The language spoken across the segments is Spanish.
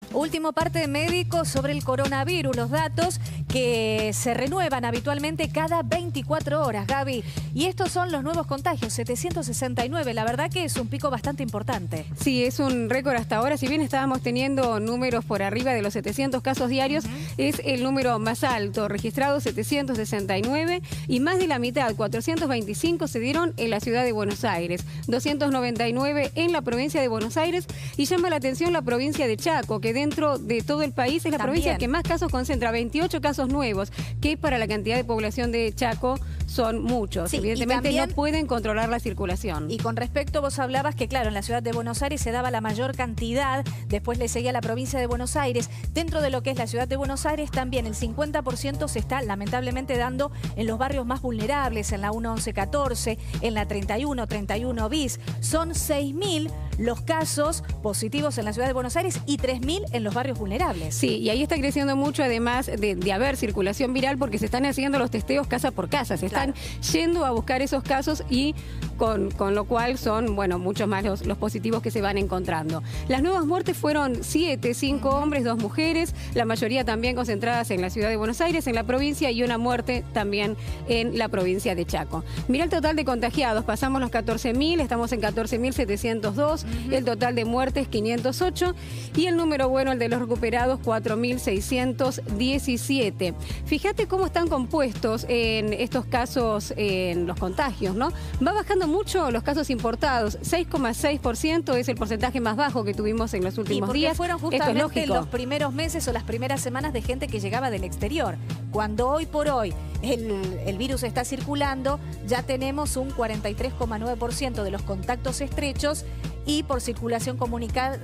Último parte de médicos sobre el coronavirus, los datos que se renuevan habitualmente cada 24 horas, Gaby. Y estos son los nuevos contagios, 769. La verdad que es un pico bastante importante. Sí, es un récord hasta ahora. Si bien estábamos teniendo números por arriba de los 700 casos diarios, es el número más alto, registrado 769, y más de la mitad, 425, se dieron en la ciudad de Buenos Aires, 299 en la provincia de Buenos Aires, y llama la atención la provincia de Chaco, que dentro de todo el país es la provincia que más casos concentra, 28 casos nuevos, que para la cantidad de población de Chaco son muchos. Sí, evidentemente también, no pueden controlar la circulación. Y con respecto, vos hablabas que, claro, en la ciudad de Buenos Aires se daba la mayor cantidad, después le seguía la provincia de Buenos Aires. Dentro de lo que es la ciudad de Buenos Aires, también el 50% se está lamentablemente dando en los barrios más vulnerables, en la 1114, en la 31 bis. Son 6.000 los casos positivos en la ciudad de Buenos Aires y 3.000 en los barrios vulnerables. Sí, y ahí está creciendo mucho, además de haber circulación viral, porque se están haciendo los testeos casa por casa. Se están yendo a buscar esos casos y con lo cual son, bueno, muchos más los positivos que se van encontrando. Las nuevas muertes fueron 7, 5 hombres, 2 mujeres, la mayoría también concentradas en la ciudad de Buenos Aires, en la provincia, y una muerte también en la provincia de Chaco. Mira el total de contagiados, pasamos los 14.000, estamos en 14.702, el total de muertes 508 y el número bueno, el de los recuperados, 4.617. Fíjate cómo están compuestos en estos casos, en los contagios, ¿no? Va bajando mucho los casos importados, 6,6% es el porcentaje más bajo que tuvimos en los últimos días. Fueron justamente los primeros meses o las primeras semanas de gente que llegaba del exterior. Cuando hoy por hoy el virus está circulando, ya tenemos un 43,9% de los contactos estrechos y por circulación comunitaria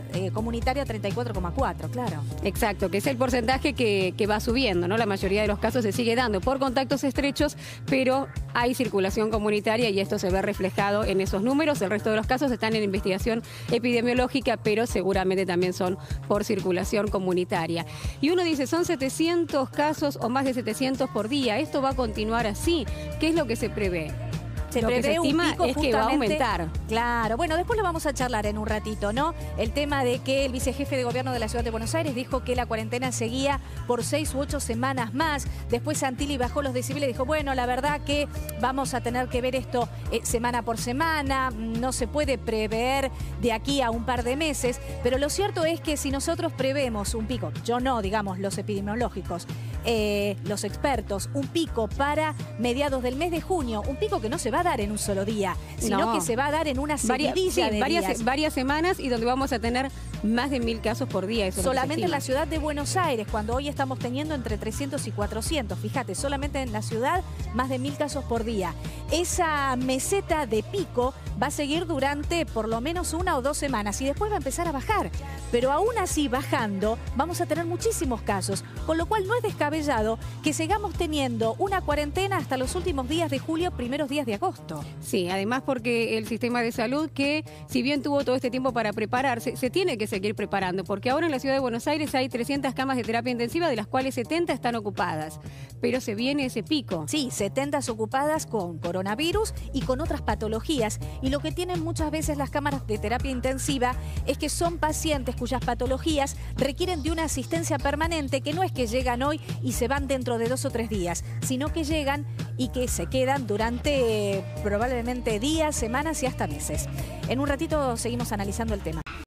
34,4%, claro. Exacto, que es el porcentaje que va subiendo, ¿no? La mayoría de los casos se sigue dando por contactos estrechos, pero hay circulación comunitaria y esto se ve reflejado en esos números. El resto de los casos están en investigación epidemiológica, pero seguramente también son por circulación comunitaria. Y uno dice, son 700 casos o más de 700 por día. ¿Esto va a continuar así? ¿Qué es lo que se prevé? Lo que se estima es que va a aumentar. Claro, bueno, después lo vamos a charlar en un ratito, ¿no? El tema de que el vicejefe de gobierno de la ciudad de Buenos Aires dijo que la cuarentena seguía por 6 u 8 semanas más. Después Santilli bajó los decibeles y dijo, bueno, la verdad que vamos a tener que ver esto semana por semana, no se puede prever de aquí a un par de meses, pero lo cierto es que si nosotros prevemos un pico, yo no, digamos, los epidemiológicos, los expertos, un pico para mediados del mes de junio, un pico que no se va a dar en un solo día, sino que se va a dar en una seguidilla de varias semanas, y donde vamos a tener más de 1.000 casos por día. Eso solamente en la ciudad de Buenos Aires, cuando hoy estamos teniendo entre 300 y 400. Fíjate, solamente en la ciudad más de 1.000 casos por día. Esa meseta de pico va a seguir durante por lo menos 1 o 2 semanas y después va a empezar a bajar. Pero aún así, bajando, vamos a tener muchísimos casos, con lo cual no es descabellado que sigamos teniendo una cuarentena hasta los últimos días de julio, primeros días de agosto. Sí, además porque el sistema de salud, que si bien tuvo todo este tiempo para prepararse, se tiene que seguir preparando, porque ahora en la ciudad de Buenos Aires hay 300 camas de terapia intensiva, de las cuales 70 están ocupadas, pero se viene ese pico. Sí, 70 ocupadas con coronavirus y con otras patologías, y lo que tienen muchas veces las cámaras de terapia intensiva es que son pacientes cuyas patologías requieren de una asistencia permanente, que no es que llegan hoy y se van dentro de 2 o 3 días, sino que llegan y que se quedan durante probablemente días, semanas y hasta meses. En un ratito seguimos analizando el tema.